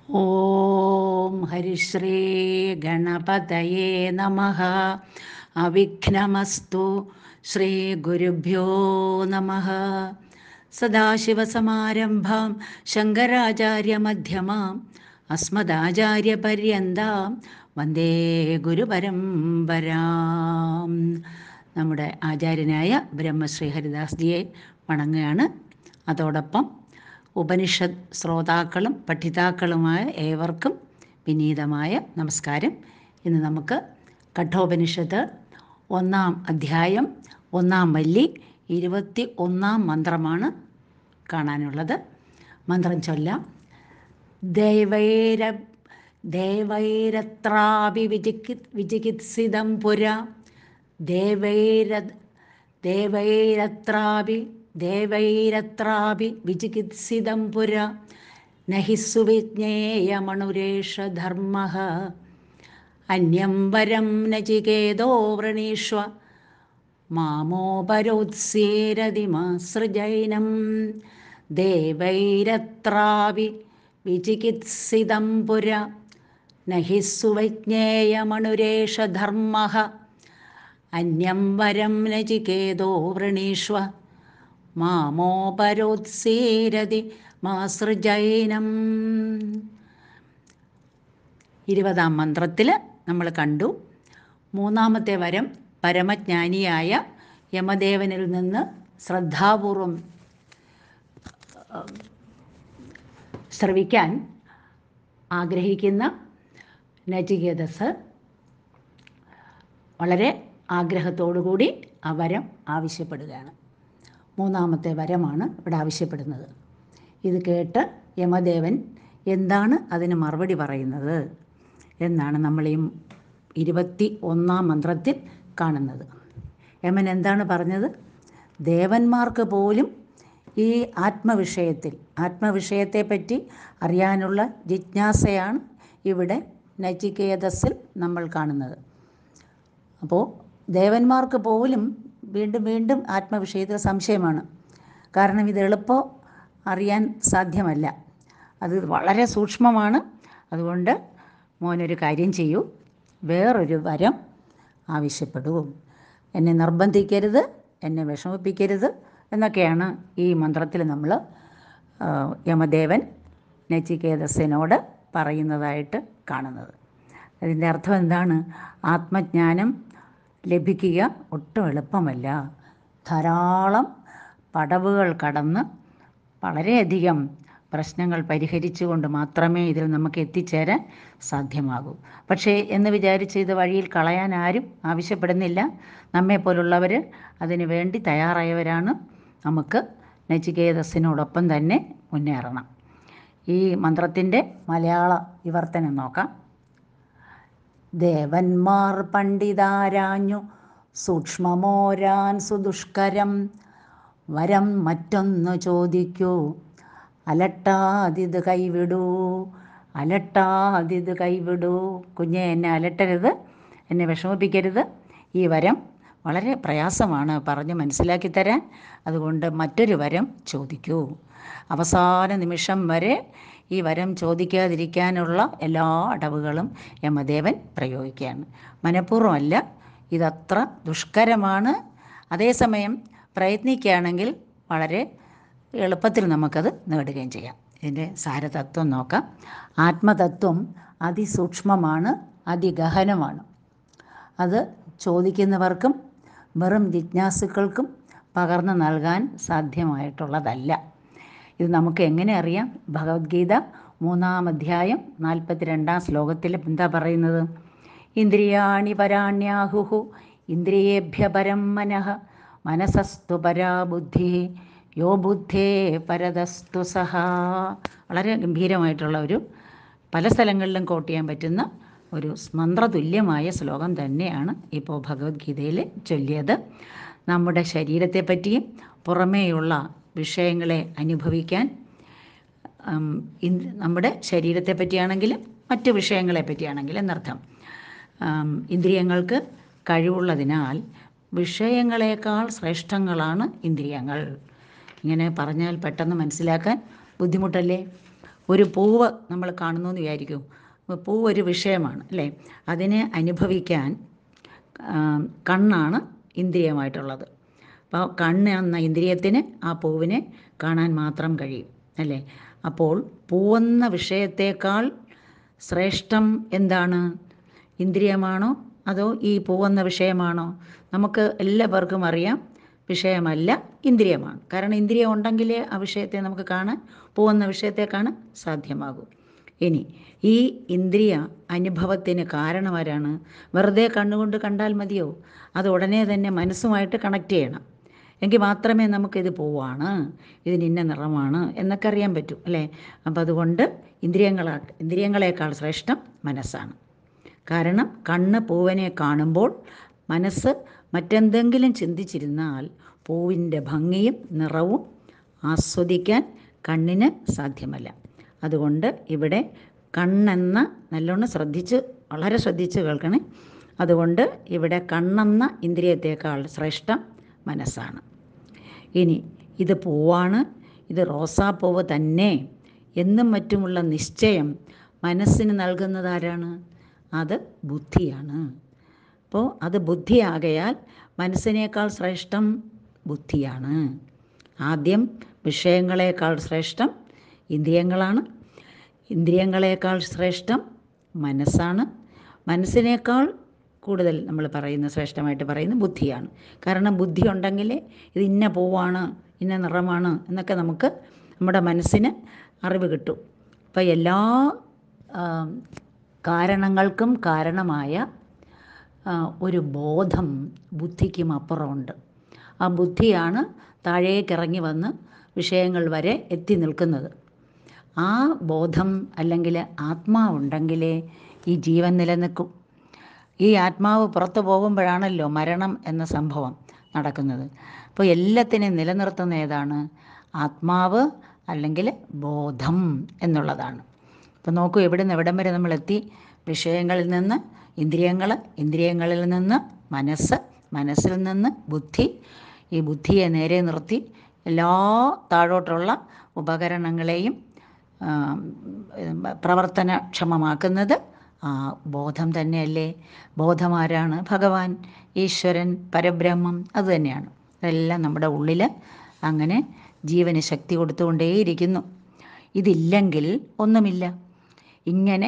ഓം ഹരിശ്രീ ഗണപതയേ നമഃ. അവിഘ്നമസ്തു. ശ്രീ ഗുരുഭ്യോ നമഃ. സദാശിവസമാരംഭാം ശങ്കരാചാര്യമധ്യമാം അസ്മദാചാര്യപര്യന്താം വന്ദേ ഗുരുപരമ്പരാം. നമ്മുടെ ആചാര്യനായ ബ്രഹ്മശ്രീ ഹരിദാസ്ജിയെ വണങ്ങുകയാണ്. അതോടൊപ്പം ഉപനിഷത് ശ്രോതാക്കളും പഠിതാക്കളുമായ ഏവർക്കും വിനീതമായ നമസ്കാരം. ഇന്ന് നമുക്ക് കഠോപനിഷത്ത് 1-ാം അധ്യായം 1-ാം വല്ലി 21-ാം മന്ത്രമാണ് കാണാനുള്ളത്. മന്ത്രം ചൊല്ലാം. ദേവൈരത്രാപി വിചികിത്സിതം പുര ദേവൈരത്രാപി വിചികിത്സിതം പുര നഹി സുവിജ്ഞേയമണുരേഷ ധർമ്മഃ അന്യം വരം നചികേതോ വൃണീഷ്വ മാമോപരോത്സീരതിമാസൃജൈനം ദേവൈരത്രാപി വിചികിത്സിതം പുര നഹി സുവിജ്ഞേയമണുരേഷ ധർമ്മഃ അന്യം വരം നചികേതോ വൃണീഷ്വ മാമോപരോത്സീരതി മാസൃജൈനം. 20-ാം മന്ത്രത്തിൽ നമ്മൾ കണ്ടു, 3-ാമത്തെ വരം പരമജ്ഞാനിയായ യമദേവനിൽ നിന്ന് ശ്രദ്ധാപൂർവം ശ്രവിക്കാൻ ആഗ്രഹിക്കുന്ന നചികേതസ് വളരെ ആഗ്രഹത്തോടുകൂടി ആ വരം ആവശ്യപ്പെടുകയാണ്. 3-ാമത്തെ വരമാണ് ഇവിടെ ആവശ്യപ്പെടുന്നത്. ഇത് കേട്ട് യമദേവൻ എന്താണ് അതിന് മറുപടി പറയുന്നത് എന്നാണ് നമ്മൾ ഈ 21-ാം മന്ത്രത്തിൽ കാണുന്നത്. യമൻ എന്താണ് പറഞ്ഞത്? ദേവന്മാർക്ക് പോലും ഈ ആത്മവിഷയത്തെപ്പറ്റി അറിയാനുള്ള ജിജ്ഞാസയാണ് ഇവിടെ നചികേതസിൽ നമ്മൾ കാണുന്നത്. അപ്പോൾ ദേവന്മാർക്ക് പോലും വീണ്ടും വീണ്ടും ആത്മവിഷയത്തിൽ സംശയമാണ്. കാരണം ഇത് എളുപ്പം അറിയാൻ സാധ്യമല്ല, അത് വളരെ സൂക്ഷ്മമാണ്. അതുകൊണ്ട് മോനൊരു കാര്യം ചെയ്യൂ, വേറൊരു വരം ആവശ്യപ്പെടൂ, എന്നെ നിർബന്ധിക്കരുത്, എന്നെ വിഷമിപ്പിക്കരുത് എന്നൊക്കെയാണ് ഈ മന്ത്രത്തിൽ നമ്മൾ യമദേവൻ നചികേതസിനോട് പറയുന്നതായിട്ട് കാണുന്നത്. അതിൻ്റെ അർത്ഥം എന്താണ്? ആത്മജ്ഞാനം ലഭിക്കുക ഒട്ടും എളുപ്പമല്ല. ധാരാളം പടവുകൾ കടന്ന് വളരെയധികം പ്രശ്നങ്ങൾ പരിഹരിച്ചുകൊണ്ട് മാത്രമേ ഇതിൽ നമുക്ക് എത്തിച്ചേരാൻ സാധ്യമാകൂ. പക്ഷേ എന്ന് വിചാരിച്ച് ഇത് വഴിയിൽ കളയാൻ ആരും ആവശ്യപ്പെടുന്നില്ല. നമ്മെപ്പോലുള്ളവർ അതിനു വേണ്ടി തയ്യാറായവരാണ്. നമുക്ക് നചികേതസിനോടൊപ്പം തന്നെ മുന്നേറണം. ഈ മന്ത്രത്തിൻ്റെ മലയാള വിവർത്തനം നോക്കാം. ദേവന്മാർ പണ്ഡിതാരാഞ്ഞു സൂക്ഷ്മമോരാൻ സുദുഷ്കരം വരം മറ്റൊന്നു ചോദിക്കൂ അലട്ടാതിത് കൈവിടൂ. കുഞ്ഞെ, എന്നെ അലട്ടരുത്, എന്നെ വിഷമിപ്പിക്കരുത്. ഈ വരം വളരെ പ്രയാസമാണ് പറഞ്ഞ് മനസ്സിലാക്കി തരാൻ. അതുകൊണ്ട് മറ്റൊരു വരം ചോദിക്കൂ. അവസാന നിമിഷം വരെ ഈ വരം ചോദിക്കാതിരിക്കാനുള്ള എല്ലാ അടവുകളും യമദേവൻ പ്രയോഗിക്കുകയാണ്. മനഃപൂർവ്വമല്ല, ഇതത്ര ദുഷ്കരമാണ്. അതേസമയം പ്രയത്നിക്കുകയാണെങ്കിൽ വളരെ എളുപ്പത്തിൽ നമുക്കത് നേടുകയും ചെയ്യാം. ഇതിൻ്റെ സാരതത്വം നോക്കാം. ആത്മതത്വം അതിസൂക്ഷ്മമാണ്, അതിഗഹനമാണ്. അത് ചോദിക്കുന്നവർക്കും വെറും ജിജ്ഞാസുക്കൾക്കും പകർന്നു നൽകാൻ സാധ്യമായിട്ടുള്ളതല്ല. ഇത് നമുക്ക് എങ്ങനെ അറിയാം? ഭഗവത്ഗീത 3-ാം അധ്യായം 42-ാം ശ്ലോകത്തിൽ എന്താ പറയുന്നത്? ഇന്ദ്രിയാണി പരാണ്യാഹുഹു ഇന്ദ്രിയേഭ്യ പരം മനഃ മനസസ്തു പരാ ബുദ്ധി യോ ബുദ്ധേ പരതസ്തു സഹ. വളരെ ഗംഭീരമായിട്ടുള്ള പല സ്ഥലങ്ങളിലും കോട്ട് ചെയ്യാൻ പറ്റുന്ന ഒരു മന്ത്രതുല്യമായ ശ്ലോകം തന്നെയാണ് ഇപ്പോൾ ഭഗവത്ഗീതയിൽ ചൊല്ലിയത്. നമ്മുടെ ശരീരത്തെപ്പറ്റിയും പുറമേയുള്ള വിഷയങ്ങളെ അനുഭവിക്കാൻ, നമ്മുടെ ശരീരത്തെ പറ്റിയാണെങ്കിലും മറ്റു വിഷയങ്ങളെ പറ്റിയാണെങ്കിലും എന്നർത്ഥം, ഇന്ദ്രിയങ്ങൾക്ക് കഴിവുള്ളതിനാൽ വിഷയങ്ങളെക്കാൾ ശ്രേഷ്ഠങ്ങളാണ് ഇന്ദ്രിയങ്ങൾ. ഇങ്ങനെ പറഞ്ഞാൽ പെട്ടെന്ന് മനസ്സിലാക്കാൻ ബുദ്ധിമുട്ടല്ലേ? ഒരു പൂവ് നമ്മൾ കാണുന്നു എന്ന് വിചാരിക്കും. പൂവ് ഒരു വിഷയമാണ് അല്ലേ? അതിനെ അനുഭവിക്കാൻ കണ്ണാണ് ഇന്ദ്രിയമായിട്ടുള്ളത്. അപ്പോൾ കണ്ണ് എന്ന ഇന്ദ്രിയത്തിന് ആ പൂവിനെ കാണാൻ മാത്രം കഴിയും അല്ലേ? അപ്പോൾ പൂവെന്ന വിഷയത്തേക്കാൾ ശ്രേഷ്ഠം എന്താണ്? ഇന്ദ്രിയമാണോ അതോ ഈ പൂവെന്ന വിഷയമാണോ? നമുക്ക് എല്ലാവർക്കും അറിയാം വിഷയമല്ല, ഇന്ദ്രിയമാണ്. കാരണം ഇന്ദ്രിയം ഉണ്ടെങ്കിലേ ആ വിഷയത്തെ നമുക്ക് കാണാൻ, പൂവെന്ന വിഷയത്തെ കാണാൻ സാധ്യമാകും. ഇനി ഈ ഇന്ദ്രിയ അനുഭവത്തിന് കാരണമാരാണ്? വെറുതെ കണ്ണുകൊണ്ട് കണ്ടാൽ മതിയോ? അത് ഉടനെ തന്നെ മനസ്സുമായിട്ട് കണക്ട് ചെയ്യണം. എങ്കിൽ മാത്രമേ നമുക്കിത് പൂവാണ്, ഇതിന് ഇന്ന നിറമാണ് എന്നൊക്കെ അറിയാൻ പറ്റൂ അല്ലേ? അപ്പം അതുകൊണ്ട് ഇന്ദ്രിയങ്ങളെക്കാൾ ശ്രേഷ്ഠം മനസ്സാണ്. കാരണം കണ്ണ് പൂവിനെ കാണുമ്പോൾ മനസ്സ് മറ്റെന്തെങ്കിലും ചിന്തിച്ചിരുന്നാൽ പൂവിൻ്റെ ഭംഗിയും നിറവും ആസ്വദിക്കാൻ കണ്ണിന് സാധ്യമല്ല. അതുകൊണ്ട് ഇവിടെ കണ്ണെന്ന, നല്ലോണം വളരെ ശ്രദ്ധിച്ച് കേൾക്കണേ. അതുകൊണ്ട് ഇവിടെ കണ്ണെന്ന ഇന്ദ്രിയത്തേക്കാൾ ശ്രേഷ്ഠം മനസ്സാണ്. ഇനി ഇത് പൂവാണ്, ഇത് റോസാപ്പൂവ് തന്നെ എന്നും മറ്റുമുള്ള നിശ്ചയം മനസ്സിന് നൽകുന്നത് ആരാണ്? അത് ബുദ്ധിയാണ്. അപ്പോൾ അത് ബുദ്ധിയാകയാൽ മനസ്സിനേക്കാൾ ശ്രേഷ്ഠം ബുദ്ധിയാണ്. ആദ്യം വിഷയങ്ങളെക്കാൾ ശ്രേഷ്ഠം ഇന്ദ്രിയങ്ങളാണ്, ഇന്ദ്രിയങ്ങളെക്കാൾ ശ്രേഷ്ഠം മനസ്സാണ്, മനസ്സിനേക്കാൾ കൂടുതൽ നമ്മൾ ശ്രേഷ്ഠമായിട്ട് പറയുന്ന ബുദ്ധിയാണ്. കാരണം ബുദ്ധി ഉണ്ടെങ്കിലേ ഇത് ഇന്ന പൂവാണ്, ഇന്ന നിറമാണ് എന്നൊക്കെ നമുക്ക് നമ്മുടെ മനസ്സിന് അറിവ് കിട്ടും. അപ്പോൾ എല്ലാ കാരണങ്ങൾക്കും കാരണമായ ഒരു ബോധം ബുദ്ധിക്കും അപ്പുറമുണ്ട്. ആ ബുദ്ധിയാണ് താഴേക്കിറങ്ങി വന്ന് വിഷയങ്ങൾ വരെ എത്തി നിൽക്കുന്നത്. ആ ബോധം അല്ലെങ്കിൽ ആത്മാവുണ്ടെങ്കിലേ ഈ ജീവൻ നിലനിൽക്കും. ഈ ആത്മാവ് പുറത്തു പോകുമ്പോഴാണല്ലോ മരണം എന്ന സംഭവം നടക്കുന്നത്. അപ്പോൾ എല്ലാത്തിനെയും നിലനിർത്തുന്ന ഏതാണ്? ആത്മാവ് അല്ലെങ്കിൽ ബോധം എന്നുള്ളതാണ്. അപ്പോൾ നോക്കൂ, എവിടം വരെ നമ്മളെത്തി? വിഷയങ്ങളിൽ നിന്ന് ഇന്ദ്രിയങ്ങൾ, ഇന്ദ്രിയങ്ങളിൽ നിന്ന് മനസ്സ്, മനസ്സിൽ നിന്ന് ബുദ്ധി. ഈ ബുദ്ധിയെ നേരെ നിർത്തി എല്ലാ താഴോട്ടുള്ള ഉപകരണങ്ങളെയും പ്രവർത്തനക്ഷമമാക്കുന്നത് ആ ബോധം തന്നെയല്ലേ? ബോധമാരാണ്? ഭഗവാൻ, ഈശ്വരൻ, പരബ്രഹ്മം. അതുതന്നെയാണ്. അതെല്ലാം നമ്മുടെ ഉള്ളിൽ അങ്ങനെ ജീവന് ശക്തി കൊടുത്തുകൊണ്ടേയിരിക്കുന്നു. ഇതില്ലെങ്കിൽ ഒന്നുമില്ല. ഇങ്ങനെ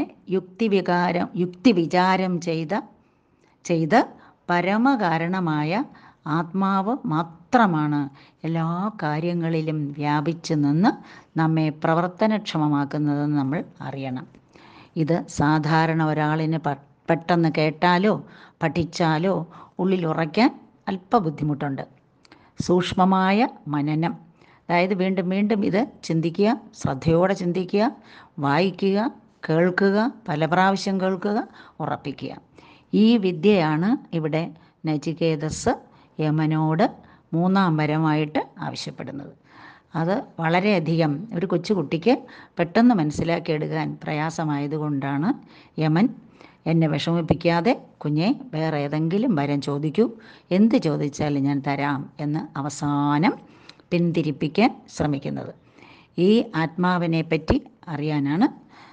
യുക്തിവിചാരം ചെയ്ത് പരമകാരണമായ ആത്മാവ് മാത്രമാണ് എല്ലാ കാര്യങ്ങളിലും വ്യാപിച്ചു നിന്ന് നമ്മെ പ്രവർത്തനക്ഷമമാക്കുന്നതെന്ന് നമ്മൾ അറിയണം. ഇത് സാധാരണ ഒരാളിന് പെട്ടെന്ന് കേട്ടാലോ പഠിച്ചാലോ ഉള്ളിൽ ഉറയ്ക്കാൻ അല്പ ബുദ്ധിമുട്ടുണ്ട്. സൂക്ഷ്മമായ മനനം, അതായത് വീണ്ടും വീണ്ടും ഇത് ചിന്തിക്കുക, ശ്രദ്ധയോടെ ചിന്തിക്കുക, വായിക്കുക, കേൾക്കുക, പല പ്രാവശ്യം കേൾക്കുക, ഉറപ്പിക്കുക. ഈ വിദ്യയാണ് ഇവിടെ നചികേതസ് യമനോട് 3-ാം വരമായിട്ട് ആവശ്യപ്പെടുന്നത്. അത് വളരെയധികം ഒരു കൊച്ചുകുട്ടിക്ക് പെട്ടെന്ന് മനസ്സിലാക്കിയെടുക്കാൻ പ്രയാസമായതുകൊണ്ടാണ് യമൻ എന്നെ വിഷമിപ്പിക്കാതെ കുഞ്ഞെ വേറെ ഏതെങ്കിലും വരം ചോദിക്കൂ, എന്ത് ചോദിച്ചാലും ഞാൻ തരാം എന്ന് അവസാനം പിന്തിരിപ്പിക്കാൻ ശ്രമിക്കുന്നത്. ഈ ആത്മാവിനെ പറ്റി അറിയാനാണ്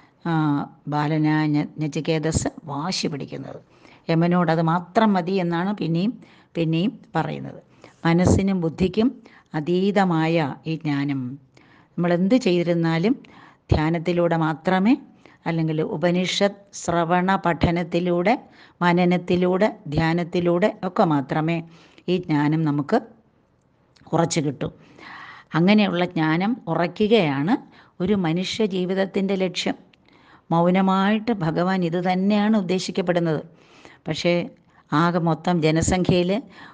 ബാലനായ നചികേതസ് വാശി പിടിക്കുന്നത്. യമനോട് അത് മാത്രം മതി എന്നാണ് പിന്നെയും പറയുന്നത്. മനസ്സിനും ബുദ്ധിക്കും അതീതമായ ഈ ജ്ഞാനം നമ്മളെന്ത് ചെയ്തിരുന്നാലും ധ്യാനത്തിലൂടെ മാത്രമേ, അല്ലെങ്കിൽ ഉപനിഷത്ത് ശ്രവണ പഠനത്തിലൂടെ, മനനത്തിലൂടെ, ധ്യാനത്തിലൂടെ ഒക്കെ മാത്രമേ ഈ ജ്ഞാനം നമുക്ക് ഉറച്ചു കിട്ടും. അങ്ങനെയുള്ള ജ്ഞാനം ഉറയ്ക്കുകയാണ് ഒരു മനുഷ്യ ജീവിതത്തിൻ്റെ ലക്ഷ്യം. മൗനമായിട്ട് ഭഗവാൻ ഇത് തന്നെയാണ് ഉദ്ദേശിക്കപ്പെടുന്നത്. പക്ഷേ ആകെ മൊത്തം ജനസംഖ്യയിൽ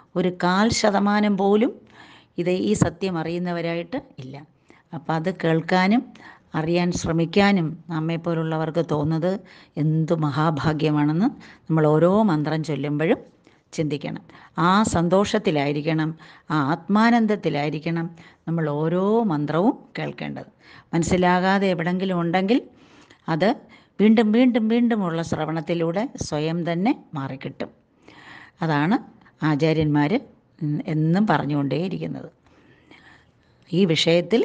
0.25% പോലും ഈ സത്യം അറിയുന്നവരായിട്ട് ഇല്ല. അപ്പം അത് കേൾക്കാനും അറിയാൻ ശ്രമിക്കാനും നമ്മെപ്പോലുള്ളവർക്ക് തോന്നുന്നത് എന്തു മഹാഭാഗ്യമാണെന്ന് നമ്മൾ ഓരോ മന്ത്രം ചൊല്ലുമ്പോഴും ചിന്തിക്കണം. ആ സന്തോഷത്തിലായിരിക്കണം, ആ ആത്മാനന്ദത്തിലായിരിക്കണം നമ്മൾ ഓരോ മന്ത്രവും കേൾക്കേണ്ടത്. മനസ്സിലാകാതെ എവിടെങ്കിലും ഉണ്ടെങ്കിൽ അത് വീണ്ടും വീണ്ടും വീണ്ടുമുള്ള ശ്രവണത്തിലൂടെ സ്വയം തന്നെ മാറിക്കിട്ടും. അതാണ് ആചാര്യന്മാർ എന്നും പറഞ്ഞുകൊണ്ടേയിരിക്കുന്നത്. ഈ വിഷയത്തിൽ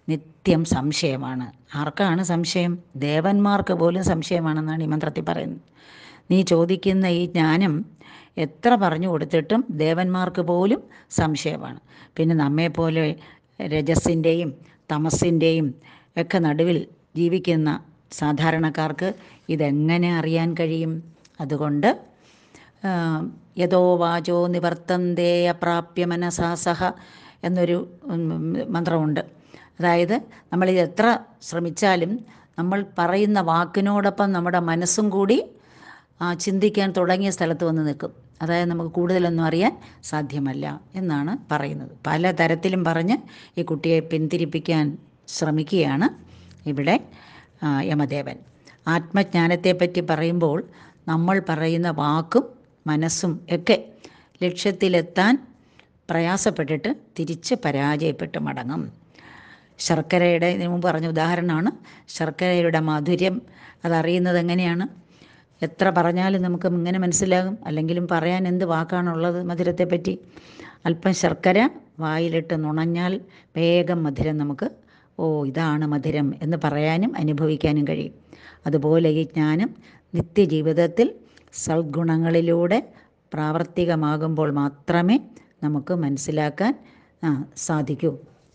നിത്യം സംശയമാണ്. ആർക്കാണ് സംശയം? ദേവന്മാർക്ക് പോലും സംശയമാണെന്നാണ് ഈ മന്ത്രത്തിൽ പറയുന്നത്. നീ ചോദിക്കുന്ന ഈ ജ്ഞാനം എത്ര പറഞ്ഞു കൊടുത്തിട്ടും ദേവന്മാർക്ക് പോലും സംശയമാണ്. പിന്നെ നമ്മെപ്പോലെ രജസിൻ്റെയും തമസിൻ്റെയും ഒക്കെ നടുവിൽ ജീവിക്കുന്ന സാധാരണക്കാർക്ക് ഇതെങ്ങനെ അറിയാൻ കഴിയും? അതുകൊണ്ട് യതോ വാചോ നിവർത്തന്തേ അപ്രാപ്യ മനസാ സഹ എന്നൊരു മന്ത്രമുണ്ട്. അതായത് നമ്മളിത് എത്ര ശ്രമിച്ചാലും നമ്മൾ പറയുന്ന വാക്കിനോടൊപ്പം നമ്മുടെ മനസ്സും കൂടി ചിന്തിക്കാൻ തുടങ്ങിയ സ്ഥലത്ത് വന്ന് നിൽക്കും. അതായത് നമുക്ക് കൂടുതലൊന്നും അറിയാൻ സാധ്യമല്ല എന്നാണ് പറയുന്നത്. പല തരത്തിലും പറഞ്ഞ് ഈ കുട്ടിയെ പിന്തിരിപ്പിക്കാൻ ശ്രമിക്കുകയാണ് ഇവിടെ യമദേവൻ. ആത്മജ്ഞാനത്തെപ്പറ്റി പറയുമ്പോൾ നമ്മൾ പറയുന്ന വാക്കും മനസ്സും ഒക്കെ ലക്ഷ്യത്തിലെത്താൻ പ്രയാസപ്പെട്ടിട്ട് തിരിച്ച് പരാജയപ്പെട്ട് മടങ്ങും. ശർക്കരയുടെ ഇതിനു മുമ്പ് പറഞ്ഞ ഉദാഹരണമാണ്. ശർക്കരയുടെ മാധുര്യം അതറിയുന്നത് എങ്ങനെയാണ്? എത്ര പറഞ്ഞാലും നമുക്ക് ഇങ്ങനെ മനസ്സിലാകും. അല്ലെങ്കിലും പറയാൻ എന്ത് വാക്കാണുള്ളത് മധുരത്തെപ്പറ്റി? അല്പം ശർക്കര വായിലിട്ട് നുണഞ്ഞാൽ വേഗം മധുരം നമുക്ക് ഇതാണ് മധുരം എന്ന് പറയാനും അനുഭവിക്കാനും കഴിയും. അതുപോലെ ഈ ജ്ഞാനം നിത്യജീവിതത്തിൽ സൽഗുണങ്ങളിലൂടെ പ്രാവർത്തികമാകുമ്പോൾ മാത്രമേ നമുക്ക് മനസ്സിലാക്കാൻ സാധിക്കൂ.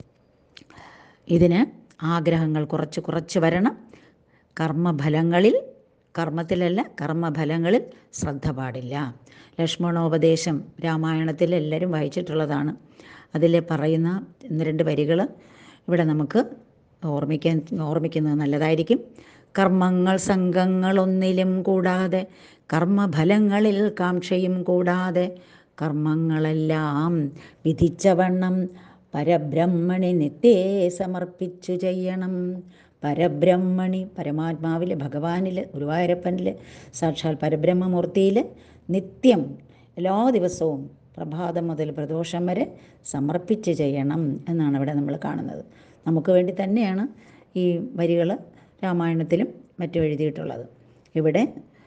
ഇതിന് ആഗ്രഹങ്ങൾ കുറച്ച് കുറച്ച് വരണം. കർമ്മഫലങ്ങളിൽ ശ്രദ്ധ പാടില്ല. ലക്ഷ്മണോപദേശം രാമായണത്തിൽ എല്ലാവരും വായിച്ചിട്ടുള്ളതാണ്. അതിൽ പറയുന്ന 1-2 വരികൾ ഇവിടെ നമുക്ക് ഓർമ്മിക്കുന്നത് നല്ലതായിരിക്കും. കർമ്മങ്ങൾ സംഘങ്ങളൊന്നിലും കൂടാതെ, കർമ്മഫലങ്ങളിൽ കാംക്ഷയും കൂടാതെ, കർമ്മങ്ങളെല്ലാം വിധിച്ചവണ്ണം പരബ്രഹ്മണി നിത്യേ സമർപ്പിച്ചു ചെയ്യണം. പരബ്രഹ്മണി, പരമാത്മാവിൽ, ഭഗവാനിൽ, ഗുരുവായൂരപ്പനിൽ, സാക്ഷാൽ പരബ്രഹ്മമൂർത്തിയിൽ നിത്യം എല്ലാ ദിവസവും പ്രഭാതം മുതൽ പ്രദോഷം വരെ സമർപ്പിച്ച് ചെയ്യണം എന്നാണ് ഇവിടെ നമ്മൾ കാണുന്നത്. നമുക്ക് വേണ്ടി തന്നെയാണ് ഈ വരികൾ രാമായണത്തിലും മറ്റും എഴുതിയിട്ടുള്ളത്. ഇവിടെ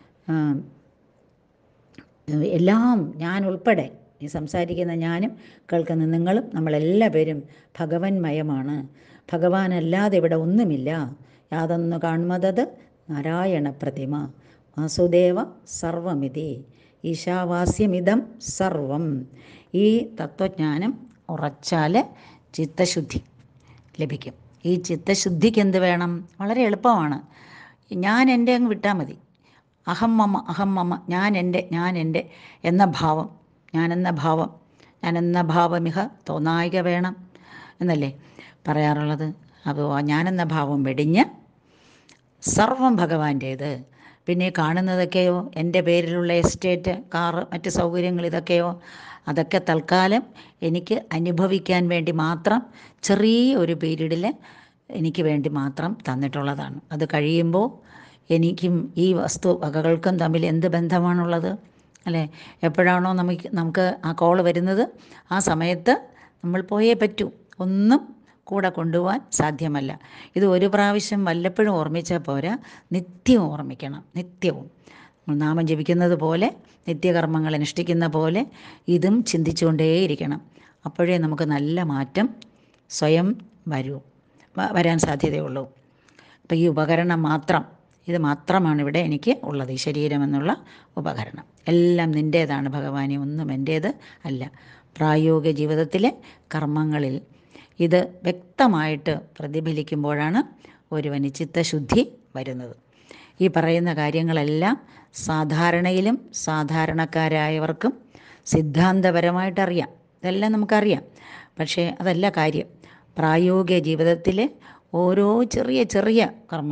എല്ലാം ഞാൻ ഉൾപ്പെടെ, ഈ സംസാരിക്കുന്ന ഞാനും കേൾക്കുന്ന നിങ്ങളും നമ്മളെല്ലാ പേരും ഭഗവന്മയമാണ്. ഭഗവാനല്ലാതെ ഇവിടെ ഒന്നുമില്ല. യാതൊന്നു കാൺമതത് നാരായണ പ്രതിമ വാസുദേവ സർവമിതി ഈശാവാസ്യമിതം സർവം. ഈ തത്വജ്ഞാനം ഉറച്ചാൽ ചിത്തശുദ്ധി ലഭിക്കും. ഈ ചിത്തശുദ്ധിക്ക് എന്ത് വേണം? വളരെ എളുപ്പമാണ്. ഞാൻ എൻ്റെ അങ്ങ് വിട്ടാൽ മതി. അഹം മമ, ഞാൻ എൻ്റെ എന്ന ഭാവം, ഞാനെന്ന ഭാവമിഹ തോന്നായിക വേണം എന്നല്ലേ പറയാറുള്ളത്. അപ്പോൾ ഞാനെന്ന ഭാവം വെടിഞ്ഞ് സർവം ഭഗവാന്റേത്. പിന്നെ കാണുന്നതൊക്കെയോ എൻ്റെ പേരിലുള്ള എസ്റ്റേറ്റ്, കാറ്, മറ്റ് സൗകര്യങ്ങൾ, അതൊക്കെ തൽക്കാലം എനിക്ക് അനുഭവിക്കാൻ വേണ്ടി മാത്രം ചെറിയൊരു പീരീഡിൽ എനിക്ക് വേണ്ടി മാത്രം തന്നിട്ടുള്ളതാണ്. അത് കഴിയുമ്പോൾ എനിക്കും ഈ വസ്തുവകകൾക്കും തമ്മിൽ എന്ത് ബന്ധമാണുള്ളത് അല്ലേ? എപ്പോഴാണോ നമുക്ക് ആ കോള് വരുന്നത് ആ സമയത്ത് നമ്മൾ പോയേ പറ്റൂ. ഒന്നും കൂടെ കൊണ്ടുപോകാൻ സാധ്യമല്ല. ഇത് ഒരു പ്രാവശ്യം വല്ലപ്പോഴും ഓർമ്മിച്ചാൽ പോരാ, നിത്യവും ഓർമ്മിക്കണം. നിത്യവും നാമം ജപിക്കുന്നത് പോലെ, നിത്യകർമ്മങ്ങൾ അനുഷ്ഠിക്കുന്ന പോലെ ഇതും ചിന്തിച്ചുകൊണ്ടേയിരിക്കണം. അപ്പോഴേ നമുക്ക് നല്ല മാറ്റം സ്വയം വരാൻ സാധ്യതയുള്ളൂ. അപ്പോൾ ഈ ഉപകരണം ഇത് മാത്രമാണ് ഇവിടെ എനിക്ക് ഉള്ളത്, ഈ ശരീരമെന്നുള്ള ഉപകരണം. എല്ലാം നിൻ്റേതാണ് ഭഗവാനെ, ഒന്നും എൻ്റേത് അല്ല. പ്രായോഗിക ജീവിതത്തിലെ കർമ്മങ്ങളിൽ ഇത് വ്യക്തമായിട്ട് പ്രതിഫലിക്കുമ്പോഴാണ് ഒരുവന് ചിത്തശുദ്ധി വരുന്നത്. ഈ പറയുന്ന കാര്യങ്ങളെല്ലാം സാധാരണയിലും സാധാരണക്കാരായവർക്കും സിദ്ധാന്തപരമായിട്ടറിയാം. ഇതെല്ലാം നമുക്കറിയാം. പക്ഷേ അതല്ല കാര്യം. പ്രായോഗിക ജീവിതത്തിലെ ഓരോ ചെറിയ ചെറിയ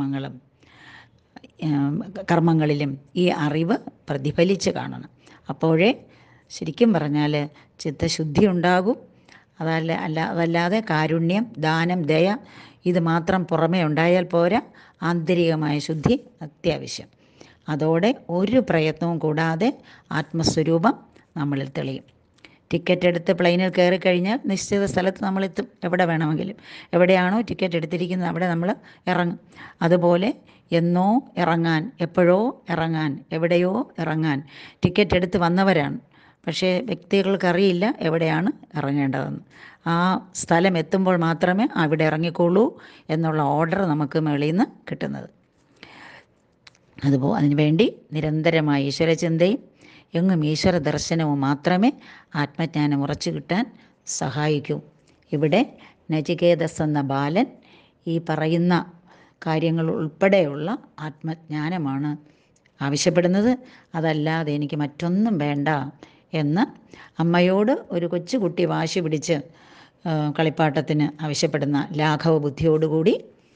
കർമ്മങ്ങളിലും ഈ അറിവ് പ്രതിഫലിച്ച് കാണണം. അപ്പോഴേ ശരിക്കും പറഞ്ഞാൽ ചിത്തശുദ്ധി ഉണ്ടാകും. അതല്ലാതെ കാരുണ്യം, ദാനം, ദയ ഇത് മാത്രം പുറമേ ഉണ്ടായാൽ പോരാ, ആന്തരികമായ ശുദ്ധി അത്യാവശ്യം. അതോടെ ഒരു പ്രയത്നവും കൂടാതെ ആത്മസ്വരൂപം നമ്മളിൽ തെളിയും. ടിക്കറ്റ് എടുത്ത് പ്ലെയിനിൽ കയറിക്കഴിഞ്ഞാൽ നിശ്ചിത സ്ഥലത്ത് നമ്മളെത്തും. എവിടെ വേണമെങ്കിലും, എവിടെയാണോ ടിക്കറ്റ് എടുത്തിരിക്കുന്നത് അവിടെ നമ്മൾ ഇറങ്ങും. അതുപോലെ എന്നോ ഇറങ്ങാൻ, എപ്പോഴോ ഇറങ്ങാൻ, എവിടെയോ ഇറങ്ങാൻ ടിക്കറ്റ് എടുത്ത് വന്നവരാണ്. പക്ഷേ വ്യക്തികൾക്കറിയില്ല എവിടെയാണ് ഇറങ്ങേണ്ടതെന്ന്. ആ സ്ഥലം എത്തുമ്പോൾ മാത്രമേ അവിടെ ഇറങ്ങിക്കോളൂ എന്നുള്ള ഓർഡർ നമുക്ക് മേളിൽ നിന്ന് കിട്ടുന്നത്. അതിനുവേണ്ടി നിരന്തരമായ ഈശ്വരചിന്തയും എങ്ങും ഈശ്വര ദർശനവും മാത്രമേ ആത്മജ്ഞാനം ഉറച്ചു കിട്ടാൻ സഹായിക്കൂ. ഇവിടെ നചികേതസ് എന്ന ബാലൻ ഈ പറയുന്ന കാര്യങ്ങൾ ഉൾപ്പെടെയുള്ള ആത്മജ്ഞാനമാണ് ആവശ്യപ്പെടുന്നത്. അതല്ലാതെ എനിക്ക് മറ്റൊന്നും വേണ്ട എന്ന് അമ്മയോട് ഒരു കൊച്ചുകുട്ടി വാശി പിടിച്ച് കളിപ്പാട്ടത്തിന് ആവശ്യപ്പെടുന്ന ലാഘവ ബുദ്ധിയോടുകൂടി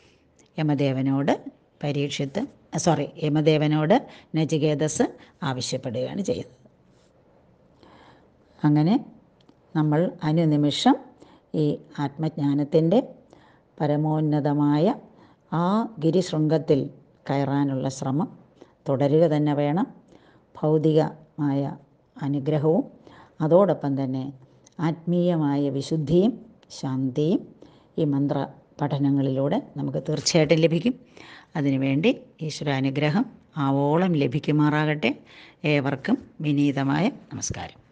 യമദേവനോട് നചികേതസ് ആവശ്യപ്പെടുകയാണ് ചെയ്യുന്നത്. അങ്ങനെ നമ്മൾ അനുനിമിഷം ഈ ആത്മജ്ഞാനത്തിൻ്റെ പരമോന്നതമായ ആ ഗിരിശൃംഗത്തിൽ കയറാനുള്ള ശ്രമം തുടരുക തന്നെ വേണം. ഭൗതികമായ അനുഗ്രഹവും അതോടൊപ്പം തന്നെ ആത്മീയമായ വിശുദ്ധിയും ശാന്തിയും ഈ മന്ത്ര പഠനങ്ങളിലൂടെ നമുക്ക് തീർച്ചയായിട്ടും ലഭിക്കും. അതിനുവേണ്ടി ഈശ്വരാനുഗ്രഹം ആവോളം ലഭിക്കുമാറാകട്ടെ. ഏവർക്കും വിനീതമായ നമസ്കാരം.